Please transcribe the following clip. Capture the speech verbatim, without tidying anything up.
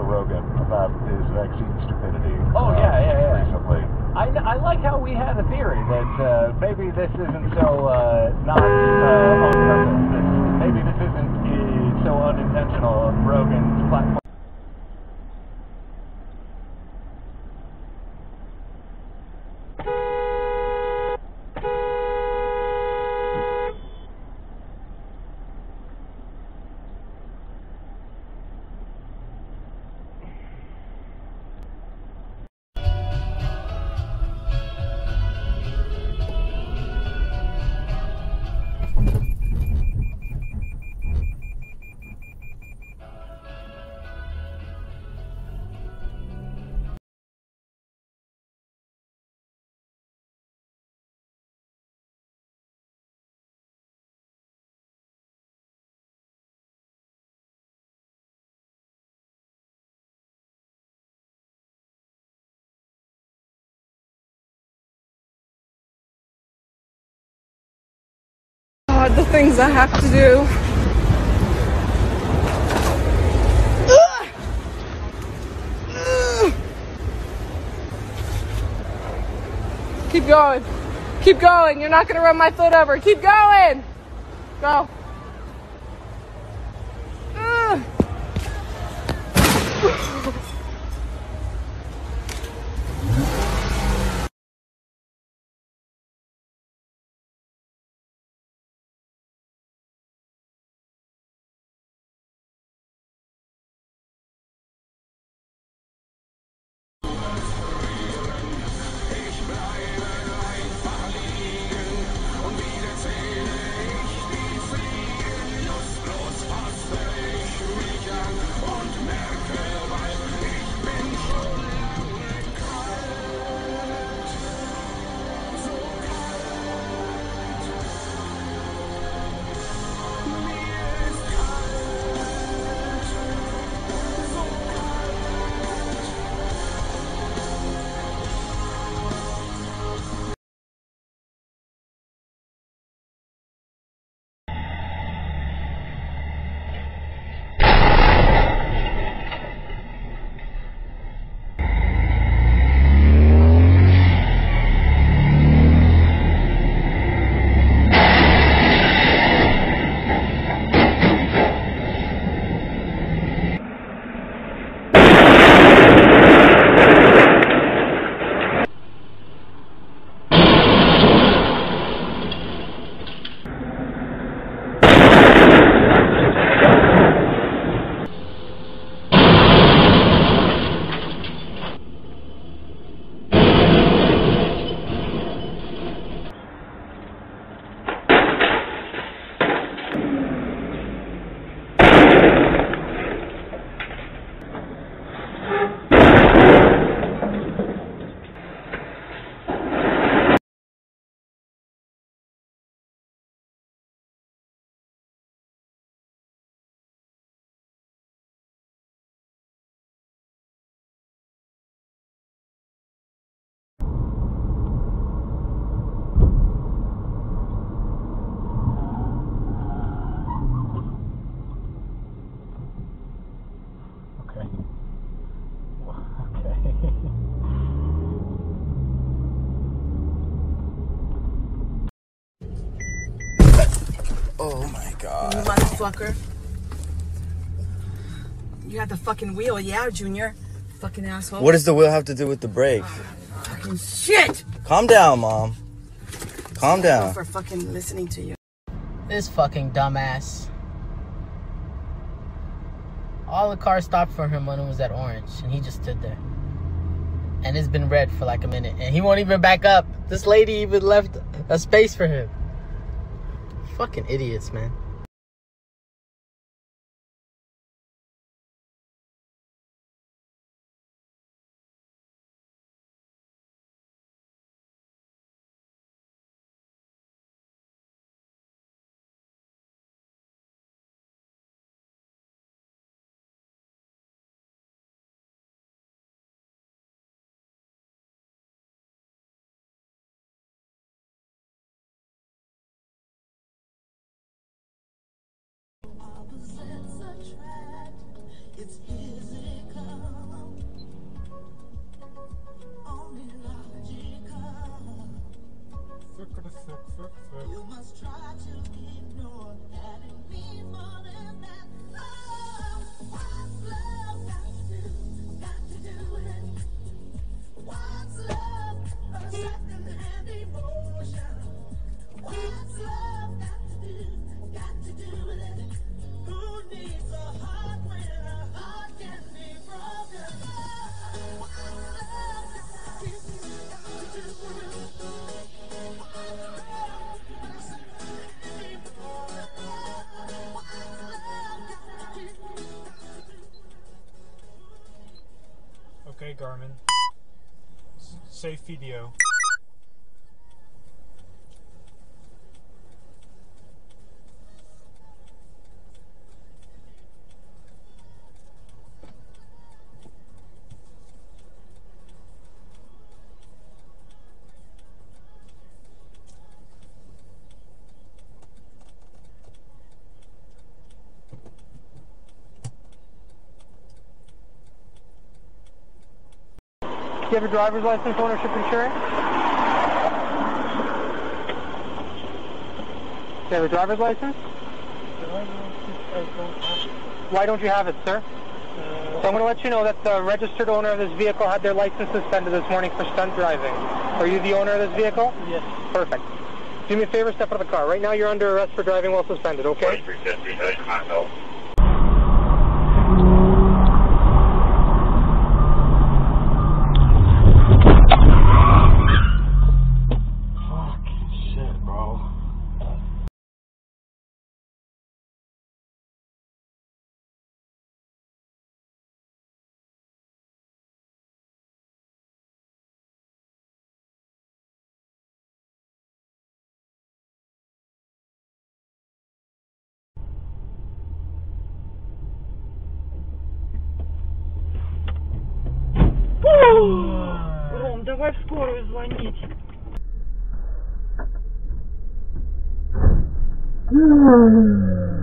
Joe Rogan about his vaccine stupidity. Oh, uh, yeah, yeah, yeah. Recently. I, I like how we had a theory that uh, maybe this isn't so uh, not uh, on purpose. That maybe this isn't uh, so unintentional of Rogan's platform. God, the things I have to do. Keep going. Keep going. You're not going to run my foot over. Keep going. Go. Ugh. Oh my god. You motherfucker. You had the fucking wheel, yeah, Junior? Fucking asshole. What does the wheel have to do with the brake? Fucking shit! Calm down, Mom. Calm down. For fucking listening to you. This fucking dumbass. All the cars stopped for him when it was at orange, and he just stood there. And it's been red for like a minute, and he won't even back up. This lady even left a space for him. Fucking idiots, man. It's physical. Okay, Garmin. S- Safe video. Do you have a driver's license, ownership, insurance? Do you have a driver's license? Why don't you have it, sir? So I'm going to let you know that the registered owner of this vehicle had their license suspended this morning for stunt driving. Are you the owner of this vehicle? Yes. Perfect. Do me a favor, step out of the car. Right now you're under arrest for driving while suspended, okay? Ром, давай в скорую звонить. Hmm.